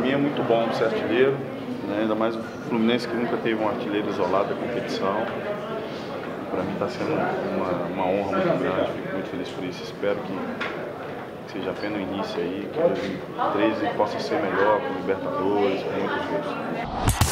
mim é muito bom ser artilheiro, né? Ainda mais o Fluminense que nunca teve um artilheiro isolado da competição. Para mim está sendo uma honra muito grande, fico muito feliz por isso. Espero que seja apenas o início aí, que 2013 possa ser melhor, com Libertadores, com muitos gols.